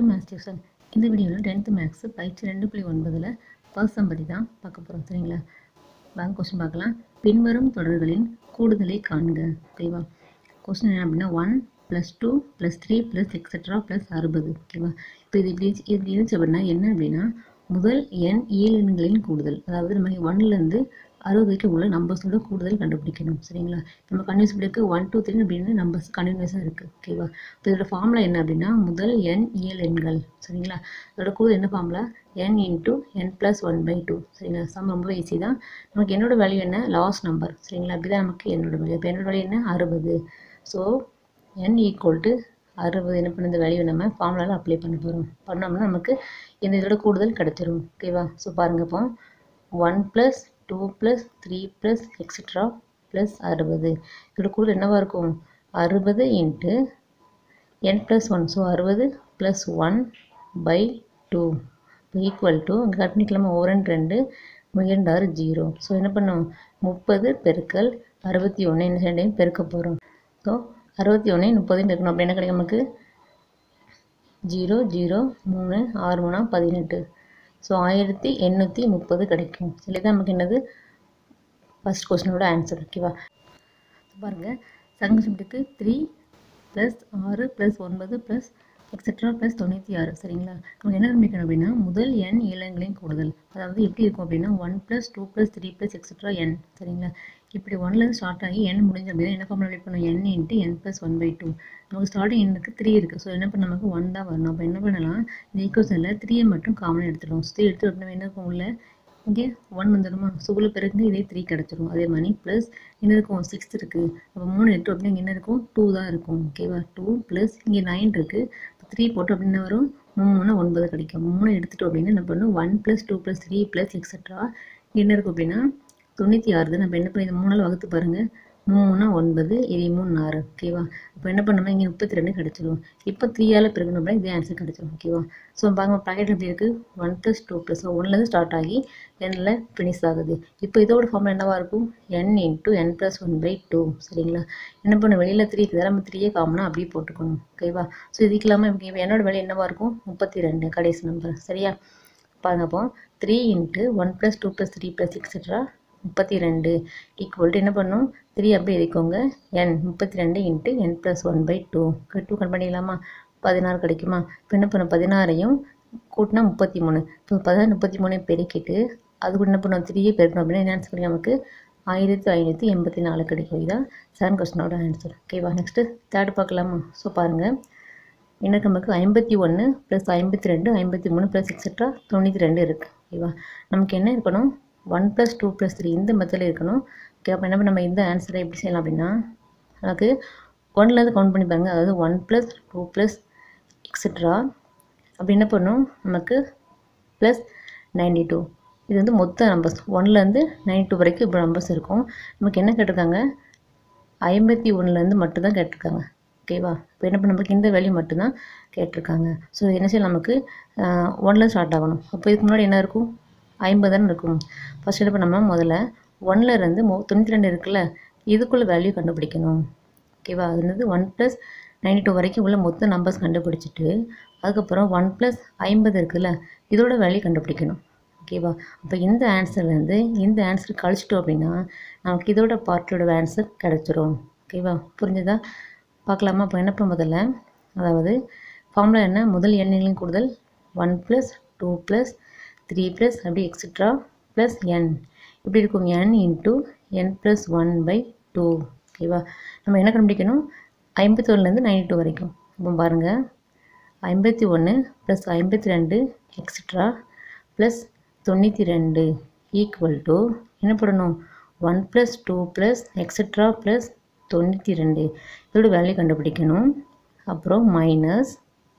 Welcome maths tuition. இந்த வீடியோவில் 10th maths பயிற்சி 2.9 பர்சன் பற்றி தான் பார்க்க போகிறோம். சரிங்களா, வாங்க கொஸ்டின் பார்க்கலாம். பின்வரும் தொடர்களின் கூடுதலை காண்க. ஓகேவா, கொஸ்டின் என்ன அப்படின்னா 1 + 2 + 3 + எக்ஸெட்ரா + 60. ஓகேவா, இப்போ இது இப்படி இருந்துச்சு அப்படின்னா என்ன அப்படின்னா முதல் எண் இயலெண்களின் கூடுதல், அதாவது நம்ம 1லேருந்து 60 வரைக்கும் உள்ள நம்பர்ஸோட கூடுதல் கண்டுபிடிக்கணும். சரிங்களா, நம்ம கன்யூஸ் பண்ணிருக்கு 1 2 3 அப்படின்னு நம்பர்ஸ் கண்டினியூஸாக இருக்குது. ஓகேவா, இப்போ இதோட ஃபார்முலா என்ன அப்படின்னா முதல் எண் இயலெண்கள். சரிங்களா, இதோட கூடுதல் என்ன ஃபார்முலா n × n + 1/2. சரிங்களா, சம் ரொம்ப ஈஸி தான். நமக்கு என்னோட வேல்யூ என்ன, லாஸ்ட் நம்பர். சரிங்களா, அப்படிதான் நமக்கு என்னோட வேல்யூ. இப்போ என்னோட வேல்யூ என்ன 60. ஸோ n = 60 என்ன பண்ண இந்த வேல்யூ நம்ம ஃபார்முலாவில் அப்ளை பண்ண போகிறோம். பண்ணோம்னா நமக்கு இந்த இதோட கூடுதல் கிடச்சிரும். ஓகேவா, ஸோ பாருங்க, இப்போ 1 + 2 + 3 + எக்ஸெட்ரா + 60. இதோட கூடுதல் என்னவா இருக்கும் 60 × n + 1. ஸோ 60 + 1/2 ஈக்குவல் டு இங்கே கட் பண்ணிக்கலாமா, 2 2 0. ஸோ என்ன பண்ணோம் 30 × 61 இந்த ரெண்டையும் பெருக்க போகிறோம். ஸோ 61 30 பெருக்கணும். அப்படி என்ன கிடைக்கும் நமக்கு 0 0 3 6 3 18. ஸோ 1830 கிடைக்கும். சரி, தான் நமக்கு என்னது ஃபர்ஸ்ட் கொஸ்டினோட ஆன்சர். ஓகேவா, பாருங்கள் சங்கசம்ட்டுக்கு 3 + 6 + 9 + எக்ஸெட்ரா + 96. சரிங்களா, நமக்கு என்ன கண்டுபிடிக்கணும் அப்படின்னா முதல் எண் இயலெண்களின் கூடுதல், அதாவது எப்படி இருக்கும் அப்படின்னா 1 + 2 + 3 + எக்ஸெட்ரா n. சரிங்களா, இப்படி 1லேருந்து ஸ்டார்ட் ஆகி n முடிஞ்ச அப்படின்னா என்ன ஃபார்முலா அப்ளை பண்ணணும், n × n + 1/2. நமக்கு ஸ்டார்டிங் எண்ணுக்கு 3 இருக்குது. ஸோ என்ன பண்ண நமக்கு 1 தான் வரணும். அப்போ என்ன பண்ணலாம், இந்த ஈக்குவேஷனில் 3 மட்டும் காமனாக எடுத்துடும். 3 எடுத்து அப்படின்னா என்ன இருக்கும் உள்ள இங்கே 1 வந்துடுமா. ஸோ உள்ள பிறகு இதே 3 கிடச்சிரும். அதே மாதிரி ப்ளஸ் என்ன இருக்கும் 6 இருக்குது. அப்போ 3 எடுத்து அப்படின்னா என்ன இருக்கும் 2 தான் இருக்கும். ஓகேவா, 2 ப்ளஸ் இங்கே 9 இருக்குது. 3 போட்டு அப்படின்னா வரும் 3 9 கிடைக்கும். 3 எடுத்துட்டோம் அப்படின்னா என்ன பண்ணணும் 1 + 2 + 3 + எக்ஸெட்ரா என்ன இருக்கும் அப்படின்னா 96. நம்ம என்ன பண்ணி 3 வகுத்து பாருங்கள், 3 9 இது 3 6. ஓகேவா, இப்போ என்ன பண்ணோம்னா இங்கே 32 கிடச்சிடும். இப்போ 3ஆல் பெருக்கணும் அப்படின்னா இதே ஆன்சர் கிடச்சிடும். ஓகேவா, ஸோ பாருங்கள் ப்ராக்கெட் எப்படி இருக்குது 1 + 2 + 1லேருந்து ஸ்டார்ட் ஆகி nல ஃபினிஷ் ஆகுது. இப்போ இதோட ஃபார்முலா என்னவா இருக்கும் n × n + 1/2. சரிங்களா, என்ன பண்ண வெளியில் 3 இருக்குது, நம்ம 3 காமனாக அப்படியே போட்டுக்கணும். ஓகேவா, ஸோ இதுக்கு இல்லாமல் இப்போ என்னோட வேல்யூ என்னவா இருக்கும் 32 கடைசி நம்பர். சரியா, பாருங்க, அப்போ 3 × 1 + 2 + 3 + எக்ஸெட்ரா 32 ஈக்குவல் டு என்ன பண்ணும் 3 அப்படியே எழுதிக்கோங்க n 32 × n + 1/2. 2 கட் பண்ணிக்கலாமா, 16 கிடைக்குமா. இப்போ என்ன பண்ணும் 16ஐயும் கூட்டினா 33. இப்போ 16 33 பெருக்கிட்டு அது கூட என்ன பண்ணுவோம் 3 பெருக்கணும் அப்படின்னா என்ன ஆன்சர் கிடைக்கும் நமக்கு 1584 கிடைக்கும். இதுதான் 7th கொஸ்டினோட ஆன்சர். ஓகேவா, நெக்ஸ்ட்டு தேர்ட் பார்க்கலாமா. ஸோ பாருங்கள் எனக்கு நமக்கு 51 + 52 53 + எக்ஸெட்ரா 92 இருக்குது. ஓகேவா, நமக்கு என்ன இருக்கணும் 1 + 2 + 3 இந்த மெத்தடில் இருக்கணும். ஓகே, அப்போ என்ன நம்ம இந்த ஆன்சரை எப்படி செய்யலாம் அப்படின்னா நமக்கு 1லேருந்து கவுண்ட் பண்ணி பாருங்கள், அதாவது 1 + 2 + எக்ஸெட்ரா அப்படி என்ன பண்ணும் நமக்கு +92. இது வந்து மொத்த நம்பர்ஸ் 1லேருந்து 92 வரைக்கும் இப்போ நம்பர்ஸ் இருக்கும். நமக்கு என்ன கேட்டிருக்காங்க 51லேருந்து மட்டும்தான் கேட்டிருக்காங்க. ஓகேவா, இப்போ என்ன பண்ண நமக்கு இந்த வேல்யூ மட்டும்தான் கேட்டிருக்காங்க. ஸோ என்ன செய்யலாம் நமக்கு 1ல் ஸ்டார்ட் ஆகணும். அப்போ இதுக்கு முன்னாடி என்ன இருக்கும் 50 தானே இருக்கும். ஃபஸ்ட் என்ன பண்ண முதல்ல 1லேருந்து 92 இருக்குல்ல இதுக்குள்ளே வேல்யூ கண்டுபிடிக்கணும். ஓகேவா, அது என்னது 1 + 92 வரைக்கும் உள்ள மொத்த நம்பர்ஸ் கண்டுபிடிச்சிட்டு அதுக்கப்புறம் 1 + 50 இருக்குல்ல இதோட வேல்யூ கண்டுபிடிக்கணும். ஓகேவா, அப்போ இந்த ஆன்சர்லேருந்து இந்த ஆன்சர் கழிச்சிட்டோம் அப்படின்னா நமக்கு இதோட பார்ட்டோட ஆன்சர் கிடச்சிரும். ஓகேவா, புரிஞ்சுதா, பார்க்கலாமா. அப்போ என்ன பண்ண முதல்ல, அதாவது ஃபார்முலா என்ன முதல் எண்களின் கூடுதல் 1 + 2 + 3 + அப்படி எக்ஸெட்ரா + n இப்படி இருக்கும் n × n + 1/2. ஓகேவா, நம்ம என்ன கண்டுபிடிக்கணும் 51லேருந்து 92 வரைக்கும். இப்போ பாருங்கள் 51 + 52 எக்ஸெட்ரா + 92 ஈக்குவல் டு என்ன பண்ணணும் 1 + 2 + எக்ஸெட்ரா + 92 இதோட வேல்யூ கண்டுபிடிக்கணும். அப்புறம் மைனஸ்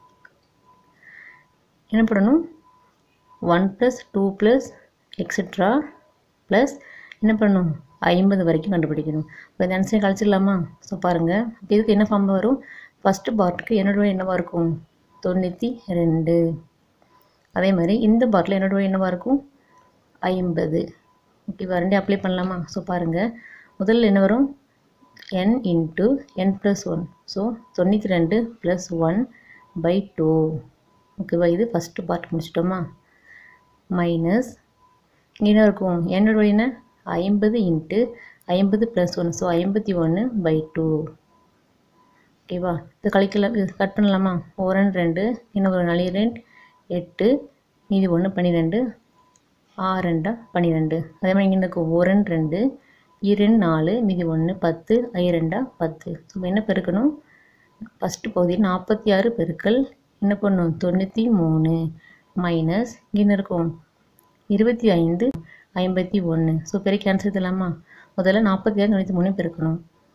என்ன பண்ணணும் 1 + 2 + எக்ஸெட்ரா ப்ளஸ் என்ன பண்ணணும் 50 வரைக்கும் கண்டுபிடிக்கணும். இப்போ இந்த ஆன்சரை கழிச்சிடலாமா. ஸோ பாருங்கள் இதுக்கு என்ன ஃபார்ம் வரும் ஃபஸ்ட்டு பார்ட்டுக்கு என்னோட என்னவாக இருக்கும் 92. அதே மாதிரி இந்த பார்ட்டில் என்னோட என்னவாக இருக்கும் 50. ஓகேவா, ரெண்டே அப்ளை பண்ணலாமா. ஸோ பாருங்கள் முதல்ல என்ன வரும் n × n + 1. ஸோ 92 + 1/2 ஓகேவா, இது ஃபஸ்ட்டு பார்ட் முடிச்சிட்டோமா. மைனஸ் என்ன இருக்கும், என்னோட வழினா 50 இன்ட்டு 50 + 1, ஸோ 51/2. ஓகேவா, இது கழிக்கலாம், இது கட் பண்ணலாமா. 1 2 இன்னும் ஒரு 4 2 8 மீதி 1 12 6 2 12. அதே மாதிரி இங்கே இருக்கும் 1 2 2 4 மீதி 1 10 5 2 10. ஸோ என்ன பெருக்கணும், ஃபஸ்ட்டு பகுதி 46 பெருக்கல் என்ன பண்ணும் 93 மைனஸ் இங்கே இருக்கும் 25 51. ஸோ பெருக்கி ஆன்சர் தரலாமா. முதல்ல 46 93 பெருக்கணும்.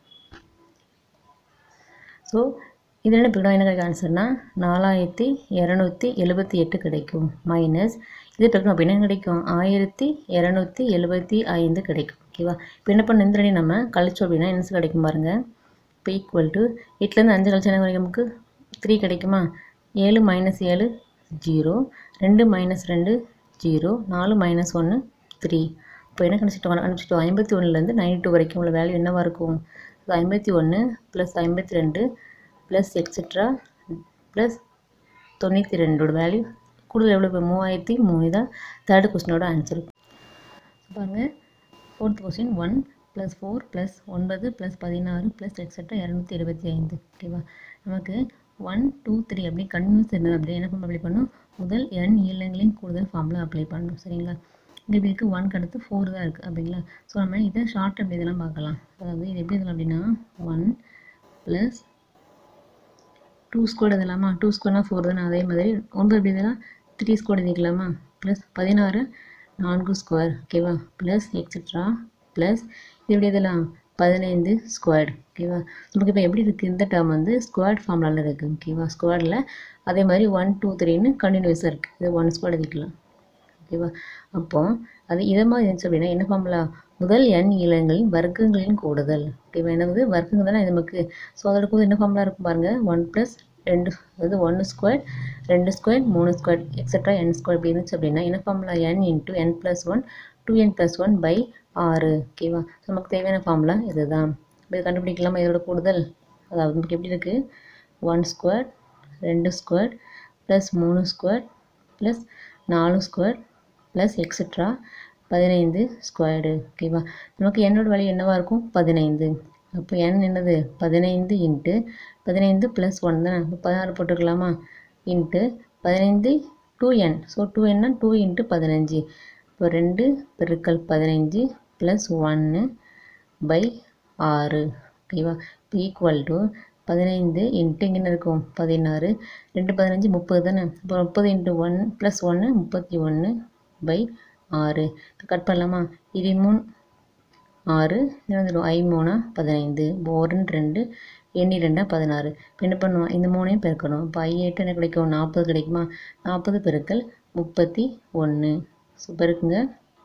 ஸோ இது என்ன பெருக்கணும், என்ன கிடைக்கும் ஆன்சர்னா 4278 கிடைக்கும். மைனஸ் இது பெருக்கணும் அப்படின்னா என்ன கிடைக்கும், 1275 கிடைக்கும். ஓகேவா, இப்போ என்ன பண்ண இந்த ரெண்டையும் நம்ம கழிச்சோம் அப்படின்னா என்ன கிடைக்கும் பாருங்கள். இப்போ ஈக்குவல் டு 8லேருந்து 5 கழிச்சா என்ன கிடைக்கும், நமக்கு 3 கிடைக்குமா. 7 - 7 0, 2 - 2 0, 4 - 1 3. இப்போ என்ன கணிச்சிட்டோம், 51லேருந்து 92 வரைக்கும் உள்ள வேல்யூ என்னவாக இருக்கும். 51 + 52 + எக்ஸெட்ரா + 92 வேல்யூ கூடுதல் எவ்வளோ, 3003 தான் தேர்ட் கொஸ்டினோட ஆன்சர். பாருங்கள், ஃபோர்த் கொஸ்டின் 1 + 4 + 9 + 16 + எக்ஸெட்ரா 225. ஓகேவா, நமக்கு 1 2 3 அப்படி கன்டினியூஸ் இருந்தது அப்படி என்ன பண்ண அப்ளை பண்ணணும், முதல் n இலங்களின் கூடுதல் ஃபார்முலா அப்ளை பண்ணணும். சரிங்களா, இங்கே இப்படி இருக்குது, 1 அடுத்து 4 தான் இருக்குது அப்படிங்களா. ஸோ நம்ம இதை ஷார்ட் எப்படி இதெல்லாம் பார்க்கலாம். அதாவது இது எப்படி இதெல்லாம் அப்படின்னா 1 + 2 ஸ்கொயர் எழுதலாமா. 2 ஸ்கொயர்னா 4 தானே. அதே மாதிரி 9 எப்படி இதெல்லாம் 3 ஸ்கொயர் எழுதிக்கலாமா. Plus 16 4 square. ஓகேவா, ப்ளஸ் எக்ஸெட்ரா ப்ளஸ் இது எப்படி இதெல்லாம் 15 ஸ்கொயர்டு. ஓகேவா, நமக்கு இப்போ எப்படி இருக்குது, இந்த டேர்ம் வந்து ஸ்கொயர்ட் ஃபார்முலாவில் இருக்குது. ஓகேவா, ஸ்கொயர்டில் அதே மாதிரி 1 2 3ன்னு கண்டினியூஸாக இருக்குது. இது 1 ஸ்கொயர் எழுதிக்கலாம். ஓகேவா, அப்போ அது இதை மாதிரி இருந்துச்சு அப்படின்னா என்ன ஃபார்முலா, முதல் n இலங்களின் வர்க்கங்களின் கூடுதல். ஓகேவா, என்னது வர்க்கங்கள் தானே இது நமக்கு. ஸோ அதோட கூட என்ன ஃபார்முலா இருக்கும் பாருங்கள், 1 + 2, அதாவது 1 square 2 square 3 square etcetera n square இப்படி இருந்துச்சு அப்படின்னா என்ன ஃபார்முலா, n × n + 1 2n + 1/6. ஓகேவா, நமக்கு தேவையான ஃபார்முலா இதுதான். இது கண்டுபிடிக்கலாமா இதோட கூடுதல். அதாவது நமக்கு எப்படி இருக்குது, 1 square 2 square + 3 square + 4 square + etcetera 15 squared. ஓகேவா, நமக்கு என்னோட வேல்யூ என்னவாக இருக்கும் 15. அப்போ n என்னது 15 இன்ட்டு 15 + 1 தானே, 16 போட்டுக்கலாமா. Into 15 2n, so 2n 2 × 15. இப்போ 2 பெருக்கல் 15 + 1/6. ஓகேவா, இப்போ ஈக்குவல் டு 15 இன்ட்டு இங்கே இருக்கும் 16 2 15 30 தானே. இப்போ 30 × 1 + 1 31/6. கட் பண்ணலாமா. இது 3 6 வந்துடும் 5 3 15. 1 2 எண்ணி 2 16. இப்போ என்ன பண்ணுவோம், இந்த 3ஐயும் பெருக்கணும். இப்போ 8 என்ன கிடைக்கும் 40 கிடைக்குமா. 40 பெருக்கல் 31. ஸோ பெருக்குங்க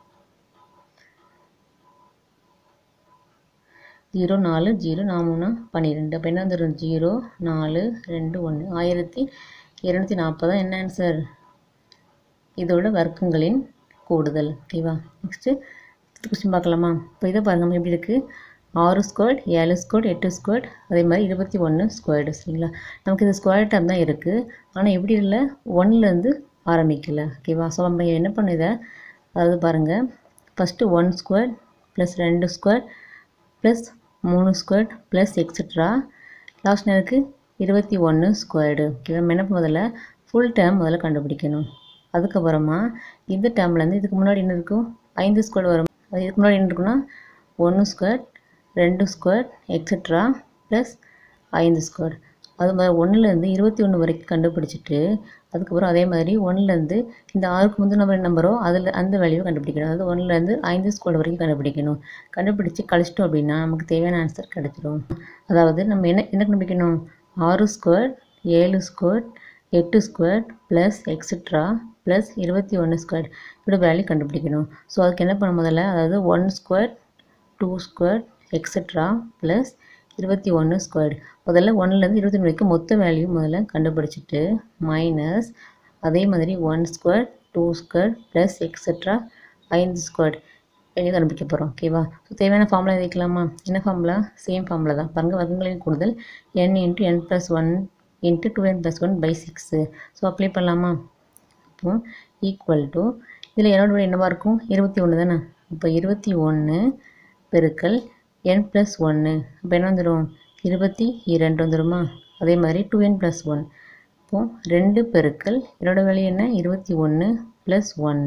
0 4 0 4 12. அப்போ என்ன வந்துடும் 0 4 2 1 1240 தான் என்ன ஆன்சர், இதோட வர்க்கங்களின் கூடுதல். ஓகேவா, நெக்ஸ்ட்டு கொஸ்டின் பார்க்கலாமா. இப்போ இதை பாருங்கள் எப்படி இருக்குது, 6 ஸ்கொயர்ட் 7 ஸ்கொயர்ட் 8 ஸ்கொயர்ட் அதே மாதிரி 21 ஸ்கொயர்டு. சரிங்களா, நமக்கு இது ஸ்கொயர் டேர்ம் தான் இருக்குது, ஆனால் எப்படி இல்லை 1லேருந்து ஆரம்பிக்கல. ஓகேவா, ஸோ நம்ம என்ன பண்ண இதை, அதாவது பாருங்கள் first 1 square + 2 square + 3 square + etcetera last நேருக்கு 21 ஸ்கொயர்டு. ஓகேவா, நம்ம என்ன முதல்ல ஃபுல் டேர்ம் முதல்ல கண்டுபிடிக்கணும். அதுக்கப்புறமா இந்த டேர்ம்லேருந்து இதுக்கு முன்னாடி என்ன இருக்கும் 5 ஸ்கொயர் வரும். அது இதுக்கு முன்னாடி என்ன இருக்குன்னா 1 ஸ்கொயர் 2 ஸ்கொயர் எக்ஸெட்ரா + 5 ஸ்கொயர். அது மாதிரி 1லேருந்து 21 வரைக்கும் கண்டுபிடிச்சிட்டு அதுக்கப்புறம் அதே மாதிரி 1லேருந்து இந்த 6க்கு முந்தின நம்பரோ அதில் அந்த வேல்யூவை கண்டுபிடிக்கணும். அதாவது 1லேருந்து 5 ஸ்கொயர் வரைக்கும் கண்டுபிடிக்கணும். கண்டுபிடிச்சி கழிச்சிட்டோம் அப்படின்னா நமக்கு தேவையான ஆன்சர் கிடைச்சிடும். அதாவது நம்ம என்ன கண்டுபிடிக்கணும், 6 square 7 square 8 square + etcetera + 21 square இதோட வேல்யூ கண்டுபிடிக்கணும். ஸோ அதுக்கு என்ன பண்ண முதல்ல, அதாவது 1 ஸ்கொயர் 2 ஸ்கொயர் எக்ஸெட்ரா + 21 ஸ்கொயர். முதல்ல 1லேருந்து 21 வரைக்கும் மொத்த வேல்யூ முதல்ல கண்டுபிடிச்சிட்டு மைனஸ் அதே மாதிரி 1 ஸ்கொயர் 2 ஸ்கொயர் + எக்ஸெட்ரா 5 ஸ்கொயர் வெளியே கண்டுபிடிக்க போகிறோம். ஓகேவா, ஸோ தேவையான ஃபார்முலா எழுதிக்கலாமா. என்ன ஃபார்முலா, சேம் ஃபார்முலா தான். பாருங்கள் வர்க்கங்களின் கூடுதல் n × n + 1 into 2n + 1 / 6. So apply பண்ணலாமா? இப்போ ஈக்குவல் டு இதில் என்னோட விட என்னவாக இருக்கும்? 21 தானே. இப்போ 21 பெருக்கல் n + 1. அப்போ என்ன வந்துடும்? 22 வந்துடுமா? அதே மாதிரி 2n + 1. இப்போ 2 பெருக்கல் என்னோட வேல்யூ என்ன? 21 + 1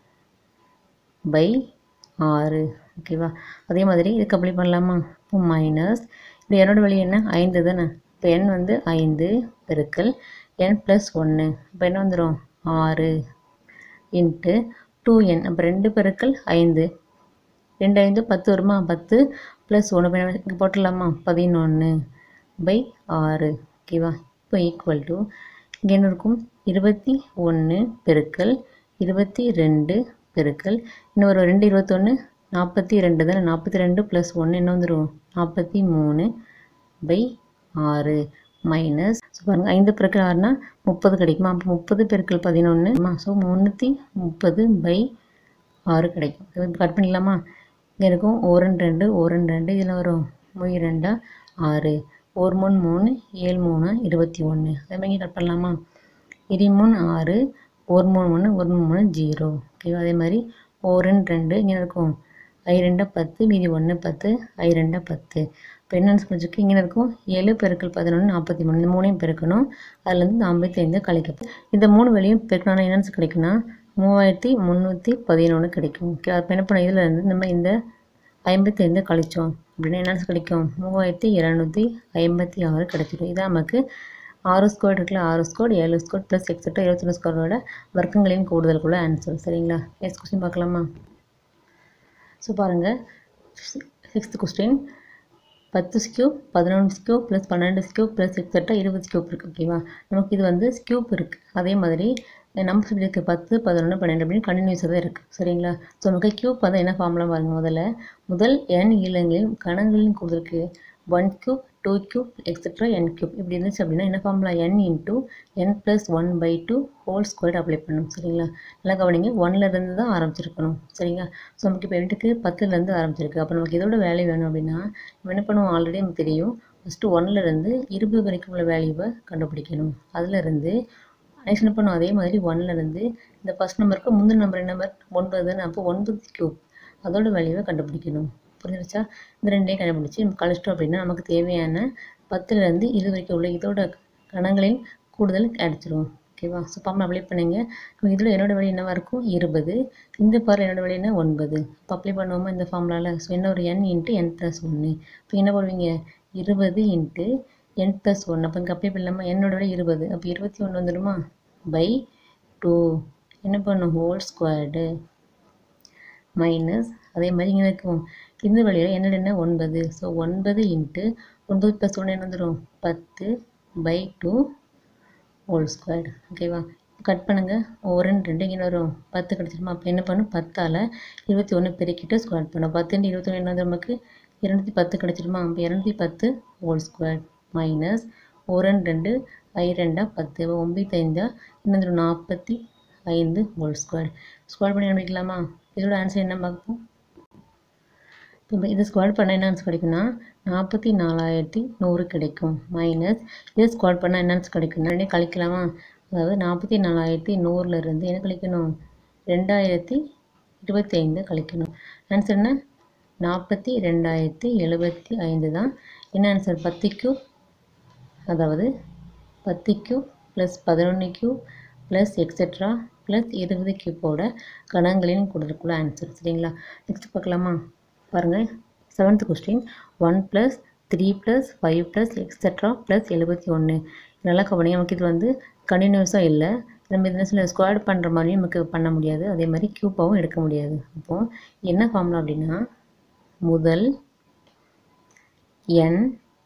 / 6. ஓகேவா? அதே மாதிரி இதுக்கு அப்ளை பண்ணலாமா? இப்போ மைனஸ் இது என்னோட வேல்யூ என்ன? 5 தானே. இப்போ n வந்து 5 பெருக்கல் n + 1. இப்போ என்ன வந்துடும்? 6 இன்ட்டு 2n. அப்போ 2 பெருக்கல் 5 2 5 10 வருமா? 10 + 1 இங்கே போட்டுடலாமா? 11 / 6. ஓகேவா? இப்போ ஈக்குவல் டு இங்கே என்ன இருக்கும்? 21 பெருக்கல் 22 பெருக்கல் இன்னும் ஒரு 2 21 42 தானே. 42 + 1 என்ன வந்துடும்? 43 / 6 மைனஸ் பாருங்கள் 5 பெருக்கல் 6னா 30 கிடைக்குமா? அப்போ 30 பெருக்கல் 11 ஸோ 330 / 6 கிடைக்கும். இப்போ கட் பண்ணிடலாமா? இங்கே இருக்கும் 1 2 1 2 இதில் வரும் 2 6 1 3 3 7 3 21. அதே மாதிரி கட் பண்ணலாமா? 23 6 1 3 1 1 3 0. ஓகேவா? அதே மாதிரி 1 2 இங்கே இருக்கும் 2 10 மீதி 1 10 2 10. இப்போ என்ன புரிஞ்சுருக்கு? இங்கே இருக்கும் 7 பெருக்கல் 11 43. இந்த 3ஐயும் பெருக்கணும். அதுலேருந்து 55 கழிக்கப்படும். இந்த 3 வெளியும் பெருக்கணும்னா என்னென்னு கிடைக்குன்னா 3311 கிடைக்கும். ஓகே, அப்போ என்ன பண்ண இதில் இருந்து நம்ம இந்த 55 கழிச்சோம் அப்படின்னா என்ன கிடைக்கும்? 3256 கிடைச்சிடும். இதான் நமக்கு 6² இருக்குல்ல, 6² 7² ப்ளஸ் எக்ஸெட்ரா 21² வர்க்கங்களின் கூடுதலுக்குள்ள ஆன்சர். சரிங்களா? நெக்ஸ்ட் கொஸ்டின் பார்க்கலாமா? ஸோ பாருங்கள் 6th question 10 cube 11 cube plus 12 cube plus etcetera 20 cube இருக்குது. ஓகேவா? நமக்கு இது வந்து ஸ்கியூப் இருக்குது. அதே மாதிரி நம்ம சொல்லியிருக்கு 10 11 12 அப்படின்னு கண்டினியூஸாக தான் இருக்குது. சரிங்களா? ஸோ நமக்கு கியூப் வந்து என்ன ஃபார்முலா பாருங்கள். முதல் n இலங்களின் கணங்களின் கூடுதலுக்கு 1 cube 2 cube etcetera n cube இப்படி இருந்துச்சு அப்படின்னா என்ன formula? n into n + 1/2 whole square apply பண்ணணும். சரிங்களா? நல்லா கவனிங்க, 1லேருந்து தான் ஆரம்பிச்சிருக்கணும். சரிங்களா? ஸோ நமக்கு இப்போ வீட்டுக்கு 10லேருந்து ஆரம்பிச்சிருக்கு. அப்போ நமக்கு இதோட வேல்யூ வேணும் அப்படின்னா நம்ம என்ன பண்ணுவோம்? ஆல்ரெடி நமக்கு தெரியும். ஃபஸ்ட்டு 1லேருந்து 20 வரைக்கும் உள்ள வேல்யூவை கண்டுபிடிக்கணும். அதிலிருந்து நெக்ஸ்ட் என்ன பண்ணுவோம்? அதே மாதிரி 1லேருந்து இந்த ஃபஸ்ட் நம்பருக்கு முந்தின நம்பர் என்ன நம்பர்? 9 தானே. அப்போ 9 கியூப் அதோட வேல்யூவை கண்டுபிடிக்கணும். புரிஞ்சிருச்சா? இந்த ரெண்டையும் கண்டுபிடிச்சி நம்ம கழிச்சிட்டோம் அப்படின்னா நமக்கு தேவையான 10லேருந்து 20 வரைக்கும் உள்ள இதோட கணங்களின் கூடுதல் அடிச்சிருவோம். ஓகேவா? ஸோ ஃபார்முலா அப்ளை பண்ணிங்க. இதில் என்னோட வேல்யூ என்னவாக இருக்கும்? 20. இந்த பார் என்னோட வேல்யூ என்ன? 9. இப்போ அப்ளை பண்ணுவோமா இந்த ஃபார்முலாவில்? ஸோ என்ன ஒரு n இன்ட்டு n + 1. இப்போ என்ன பண்ணுவீங்க? 20 இன்ட்டு n + 1. அப்போ இங்கே அப்ளை பண்ணலாமா? என்னோட விட 20. அப்போ 21 வந்துடுமா? /2 என்ன பண்ணும்? ஹோல் ஸ்கொயர்டு மைனஸ் அதே மாதிரி இங்கே இருக்கும் இந்த வழியில் என்னோட என்ன? 9. ஸோ 9 இன்ட்டு 9 + 1 என்ன வந்துடும்? 10/2 ஹோல் ஸ்கொயர்டு. ஓகேவா? கட் பண்ணுங்கள். 1 2 இங்கே வரும் 10 கிடச்சிருமா? அப்போ என்ன பண்ணும்? 10ஆல் 21 பெருக்கிட்டு ஸ்கொயர் பண்ணும். 10 × 21 என்ன வந்து நமக்கு 210 கிடச்சிருமா? அப்போ 210 ஹோல் ஸ்கொயர் மைனஸ் 1 2 2 10 9 5 என்ன வந்துடும்? 45 ஹோல் ஸ்கொயர். ஸ்கொயர் பண்ணி கண்டுபிடிக்கலாமா? இதோட ஆன்சர் என்ன பார்ப்போம்? இப்போ இதை ஸ்கொயர் பண்ணால் என்ன ஆன்சர் கிடைக்குன்னா 44100 கிடைக்கும். மைனஸ் இதை ஸ்கொயர் பண்ணால் என்ன ஆன்சர் கிடைக்குன்னா ரெண்டே கழிக்கலாமா? அதாவது 44100லேருந்து என்ன கழிக்கணும்? 2025 கழிக்கணும். ஆன்சர் என்ன? 42075 தான். என்ன ஆன்சர்? 10 கியூப் அதாவது 10 cube plus 11 cube plus etcetera plus 20 கியூப்போட கணங்களின் கூடுதலுக்குள்ள ஆன்சர். சரிங்களா? நெக்ஸ்ட் பார்க்கலாமா? பாருங்கள் 7th கொஸ்டின் 1 + 3 + 5 + எக்ஸெட்ரா ப்ளஸ் 71. நல்லா கவனிங்க. நமக்கு இது வந்து கண்டினியூஸாக இல்லை. நம்ம இதில் ஸ்கொயர் பண்ணுற மாதிரியும் நமக்கு பண்ண முடியாது. அதே மாதிரி கியூப்பாகவும் எடுக்க முடியாது. அப்போது என்ன ஃபார்முலா அப்படின்னா முதல் n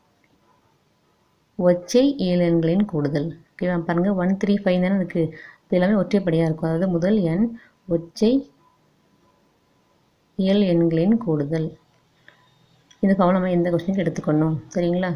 ஒற்றை இயலெண்களின் கூடுதல். ஓகேவா? பாருங்கள் 1 3 5 தானே இருக்குது. இப்போ எல்லாமே ஒற்றைப்படியாக இருக்கும். அதாவது முதல் n ஒற்றை இயல் எண்களின் கூடுதல். இந்த ஃபார்முலா நம்ம எந்த கொஸ்டினுக்கு எடுத்துக்கணும். சரிங்களா?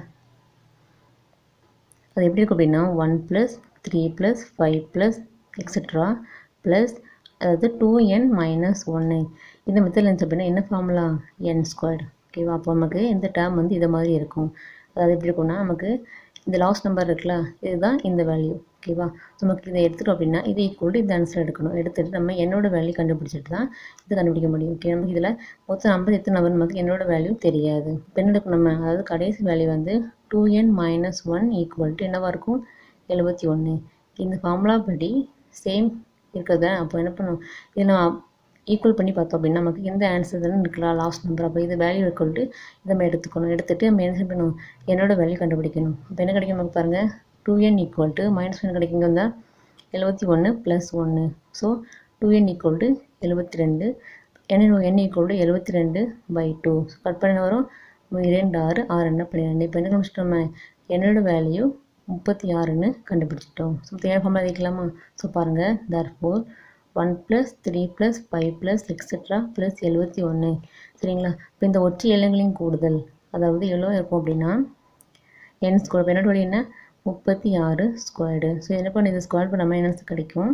அது எப்படி இருக்கும் அப்படின்னா 1 + 3 + 5 + எக்ஸெட்ரா ப்ளஸ் அதாவது 2n - 1. இந்த மெத்தடில் இருந்துச்சு அப்படின்னா என்ன ஃபார்முலா? n². ஓகேவா? அப்போ நமக்கு இந்த டேர்ம் வந்து இதை மாதிரி இருக்கும். அதாவது எப்படி இருக்கும்னா நமக்கு இந்த லாஸ்ட் நம்பர் இருக்குல்ல, இதுதான் இந்த வேல்யூ. ஓகேவா? நமக்கு இதை எடுத்துட்டோம் அப்படின்னா இது ஈக்குவல் டு இந்த ஆன்சர் எடுக்கணும். எடுத்துட்டு நம்ம என்னோட வேல்யூ கண்டுபிடிச்சிட்டு தான் இது கண்டுபிடிக்க முடியும். ஓகே, நமக்கு இதில் மொத்தம் நம்பர் எத்தனை நம்பர் நமக்கு என்னோட வேல்யூ தெரியாது. இப்போ என்ன எடுக்கணும் நம்ம, அதாவது கடைசி வேல்யூ வந்து 2n - 1 ஈக்குவல் டு என்னவாக இருக்கும், 71. இந்த ஃபார்முலா படி சேம் இருக்கிறத அப்போ என்ன பண்ணும், இதை நான் ஈக்குவல் பண்ணி பார்த்தோம் அப்படின்னா நமக்கு இந்த ஆன்சர் தானே இருக்கலாம் லாஸ்ட் நம்பர். அப்போ இது வேல்யூ ஈக்குவல் டு இதை நம்ம எடுத்துக்கணும். எடுத்துகிட்டு நம்ம என்ன பண்ணணும், என்னோட வேல்யூ கண்டுபிடிக்கணும். அப்போ என்ன கிடைக்கும் நமக்கு பாருங்கள், 2n ஈக்குவல் டு -1 கிடைக்குங்க வந்தால் 71 + 1. So 2n equal to 72. n equal to 72/2. Cut பண்ண வரும் 2 6 6 என்ன 12. இப்போ என்ன கண்டுபிடிச்சிட்டோம், நம்ம என்னோட வேல்யூ 36ன்னு கண்டுபிடிச்சிட்டோம். ஸோ தேவை ஃபார்முலா வைக்கலாமா? ஸோ பாருங்கள், therefore 1 + 3 + 5 + etc. + 71. சரிங்களா? இப்போ இந்த ஒற்றை எல்லைகளின் கூடுதல் அதாவது எவ்வளோ இருக்கும் அப்படின்னா n². என்னோட வழி என்ன, 36². ஸோ என்ன பண்ணி இது ஸ்கொயர் பண்ண நம்ம என்ன கிடைக்கும்,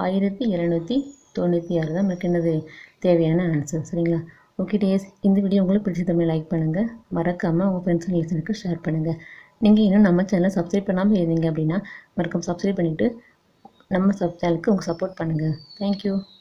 1796 தான் நமக்கு என்னது தேவையான ஆன்சர். சரிங்களா? ஓகே டேஸ், இந்த வீடியோ உங்களுக்கு பிடிச்ச லைக் பண்ணுங்கள், மறக்காமல் உங்கள் ஃப்ரெண்ட்ஸ் அண்ட் ரிலேஷனுக்கு ஷேர் பண்ணுங்கள். நீங்கள் இன்னும் நம்ம சேனலை சப்ஸ்கிரைப் பண்ணாமல் இருந்தீங்க அப்படின்னா மறக்காம சப்ஸ்கிரைப் பண்ணிவிட்டு நம்ம சேனலுக்கு உங்கள் சப்போர்ட் பண்ணுங்கள். தேங்க்யூ.